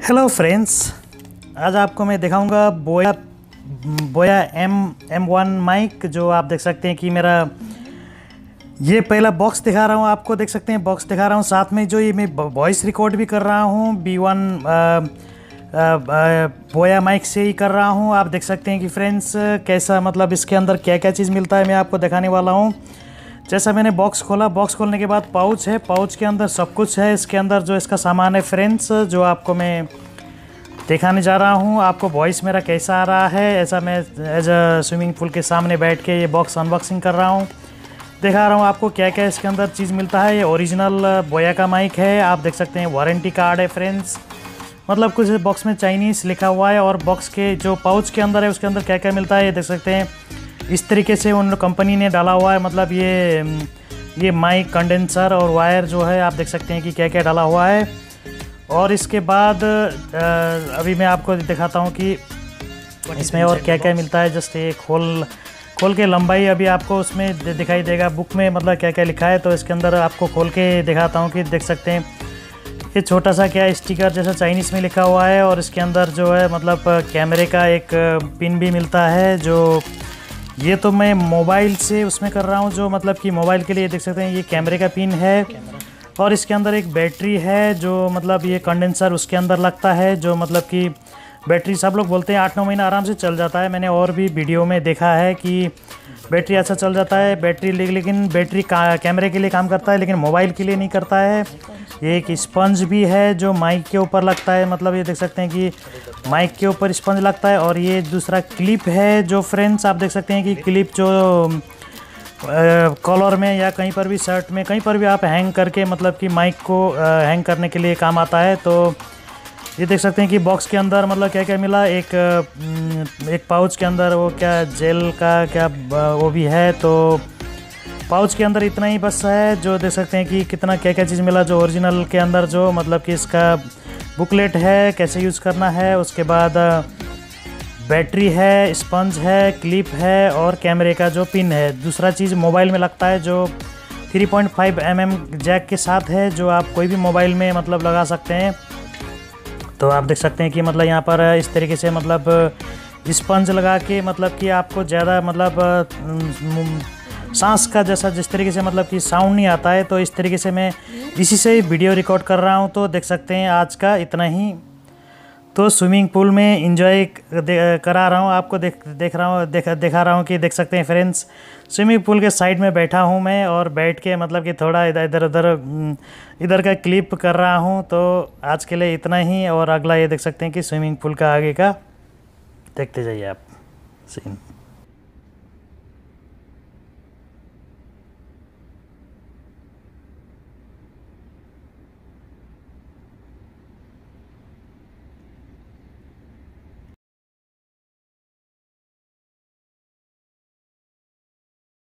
Hello friends, आज आपको मैं दिखाऊंगा बोया M1 माइक। जो आप देख सकते हैं कि मेरा ये पहला बॉक्स दिखा रहा हूँ, आपको देख सकते हैं बॉक्स दिखा रहा हूँ। साथ में जो ये मैं वॉइस रिकॉर्ड भी कर रहा हूँ B1 बोया माइक से ही कर रहा हूँ। आप देख सकते हैं कि फ्रेंड्स कैसा मतलब इसके अंदर क्या क्या चीज़ मिलता है मैं आपको दिखाने वाला हूँ। जैसा मैंने बॉक्स खोला, बॉक्स खोलने के बाद पाउच है, पाउच के अंदर सब कुछ है। इसके अंदर जो इसका सामान है फ्रेंड्स, जो आपको मैं दिखाने जा रहा हूँ। आपको वॉइस मेरा कैसा आ रहा है, ऐसा मैं एज अ स्विमिंग पूल के सामने बैठ के ये बॉक्स अनबॉक्सिंग कर रहा हूँ, दिखा रहा हूँ आपको क्या क्या इसके अंदर चीज़ मिलता है। ये ओरिजिनल बोया का माइक है, आप देख सकते हैं। वारंटी कार्ड है फ्रेंड्स, मतलब कुछ बॉक्स में चाइनीज़ लिखा हुआ है। और बॉक्स के जो पाउच के अंदर है उसके अंदर क्या क्या मिलता है ये देख सकते हैं। इस तरीके से उन कंपनी ने डाला हुआ है, मतलब ये माइक कंडेंसर और वायर जो है आप देख सकते हैं कि क्या क्या डाला हुआ है। और इसके बाद अभी मैं आपको दिखाता हूँ कि इसमें और क्या क्या मिलता है। जस्ट ये खोल के लंबाई अभी आपको उसमें दिखाई देगा बुक में, मतलब क्या क्या लिखा है। तो इसके अंदर आपको खोल के दिखाता हूँ कि देख सकते हैं ये छोटा सा क्या स्टिकर जैसा चाइनीज़ में लिखा हुआ है। और इसके अंदर जो है मतलब कैमरे का एक पिन भी मिलता है। जो ये तो मैं मोबाइल से उसमें कर रहा हूँ, जो मतलब कि मोबाइल के लिए देख सकते हैं ये कैमरे का पिन है। और इसके अंदर एक बैटरी है, जो मतलब ये कंडेंसर उसके अंदर लगता है, जो मतलब कि बैटरी सब लोग बोलते हैं 8-9 महीना आराम से चल जाता है। मैंने और भी वीडियो में देखा है कि बैटरी अच्छा चल जाता है बैटरी, लेकिन बैटरी कैमरे के लिए काम करता है लेकिन मोबाइल के लिए नहीं करता है। ये एक स्पंज भी है जो माइक के ऊपर लगता है, मतलब ये देख सकते हैं कि माइक के ऊपर स्पंज लगता है। और ये दूसरा क्लिप है जो फ्रेंड्स आप देख सकते हैं कि क्लिप जो कॉलर में या कहीं पर भी शर्ट में कहीं पर भी आप हैंग करके मतलब कि माइक को हैंग करने के लिए काम आता है। तो ये देख सकते हैं कि बॉक्स के अंदर मतलब क्या क्या मिला। एक पाउच के अंदर वो क्या जेल का क्या वो भी है। तो पाउच के अंदर इतना ही बस है। जो देख सकते हैं कि कितना क्या क्या चीज़ मिला। जो ओरिजिनल के अंदर जो मतलब कि इसका बुकलेट है कैसे यूज़ करना है, उसके बाद बैटरी है, स्पंज है, क्लिप है और कैमरे का जो पिन है। दूसरा चीज़ मोबाइल में लगता है जो 3.5 mm जैक के साथ है, जो आप कोई भी मोबाइल में मतलब लगा सकते हैं। तो आप देख सकते हैं कि मतलब यहाँ पर इस तरीके से मतलब स्पंज लगा के मतलब कि आपको ज़्यादा मतलब सांस का जैसा जिस तरीके से मतलब कि साउंड नहीं आता है। तो इस तरीके से मैं इसी से वीडियो रिकॉर्ड कर रहा हूँ। तो देख सकते हैं आज का इतना ही। तो स्विमिंग पूल में एंजॉय करा रहा हूँ आपको, दिखा रहा हूँ कि देख सकते हैं फ्रेंड्स स्विमिंग पूल के साइड में बैठा हूँ मैं, और बैठ के मतलब कि थोड़ा इधर का क्लिप कर रहा हूँ। तो आज के लिए इतना ही। और अगला ये देख सकते हैं कि स्विमिंग पूल का आगे का देखते जाइए आप सीन।